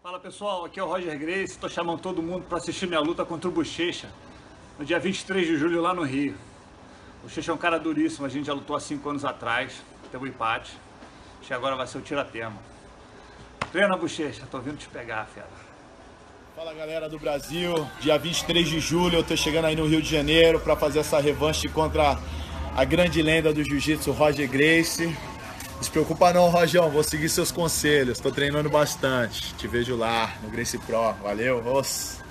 Fala pessoal, aqui é o Roger Gracie, estou chamando todo mundo para assistir minha luta contra o Bochecha no dia 23 de julho lá no Rio. O Bochecha é um cara duríssimo, a gente já lutou há 5 anos atrás, teve um empate, acho que agora vai ser o tiratema. Treina, Bochecha, tô vindo te pegar, fera. Fala galera do Brasil, dia 23 de julho eu tô chegando aí no Rio de Janeiro para fazer essa revanche contra a grande lenda do jiu-jitsu, Roger Gracie. Não se preocupa não, Rojão, vou seguir seus conselhos, tô treinando bastante. Te vejo lá no Gracie Pro, valeu, os.